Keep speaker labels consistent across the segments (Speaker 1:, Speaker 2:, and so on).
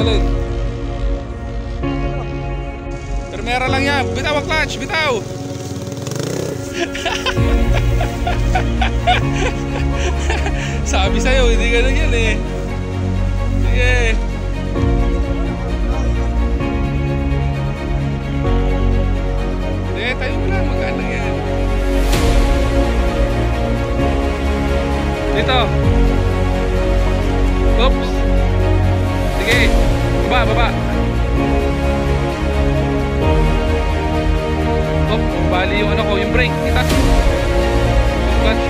Speaker 1: Alin? Primera lang yan. Bitaw ang clutch, bitaw. Sabi sa'yo, hindi ka lang yan eh. Sige. Hindi, tayo mo lang. Magkaan lang yan. Dito. Oops. Sige. Baba, baba. Oop, bali yung ano ko, yung brake. Itas mo. Yung clutch.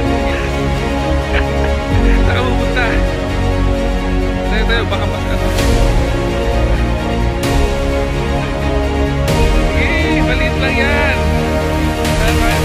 Speaker 1: Saka pupunta. Tayo, tayo. Baka mas ano. Sige, maliit lang yan. Kaya